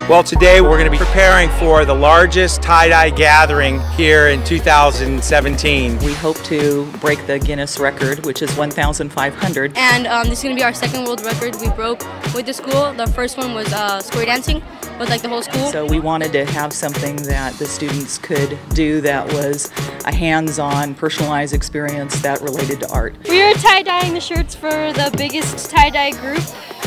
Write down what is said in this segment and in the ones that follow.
Well, today we're going to be preparing for the largest tie-dye gathering here in 2017. We hope to break the Guinness record, which is 1,500. And this is going to be our second world record we broke with the school. The first one was square dancing with like the whole school. So we wanted to have something that the students could do that was a hands-on, personalized experience that related to art. We are tie-dyeing the shirts for the biggest tie-dye group.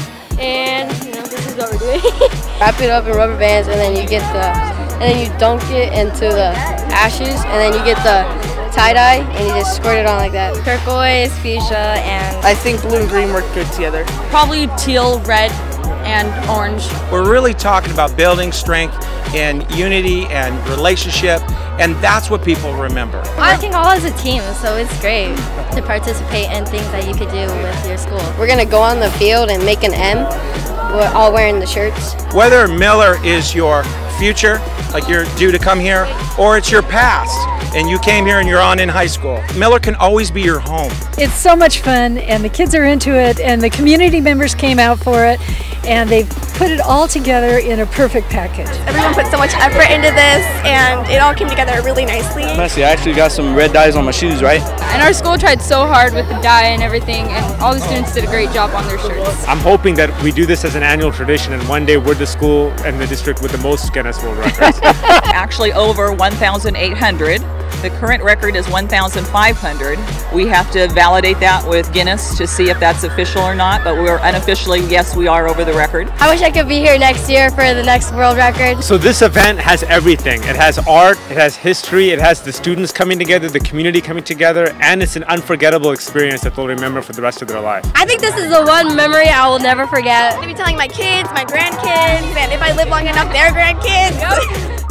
And this is what we're doing. Wrap it up in rubber bands, and then you get you dunk it into the ashes, and then you get the tie-dye, and you just squirt it on like that. Turquoise, fuchsia, and I think blue and green work good together. probably teal, red, and orange. We're really talking about building strength and unity and relationship, and that's what people remember. We're working all as a team, so it's great to participate in things that you could do with your school. We're going to go on the field and make an M. We're all wearing the shirts. Whether Miller is your future, like you're due to come here, or it's your past and you came here and you're on in high school, Miller can always be your home. It's so much fun, and the kids are into it, and the community members came out for it, and they've put it all together in a perfect package. Everyone put so much effort into this, and it all came together really nicely. Honestly, I actually got some red dyes on my shoes, right? And our school tried so hard with the dye and everything, and all the students did a great job on their shirts. I'm hoping that we do this as an annual tradition, and one day we're the school and the district with the most Guinness World Records. Actually over 1,800. The current record is 1,500. We have to validate that with Guinness to see if that's official or not, but we're unofficially, yes, we are over the record. I wish I could be here next year for the next world record. So this event has everything. It has art, it has history, it has the students coming together, the community coming together, and it's an unforgettable experience that they'll remember for the rest of their life. I think this is the one memory I will never forget. I'm going to be telling my kids, my grandkids, and if I live long enough, their grandkids.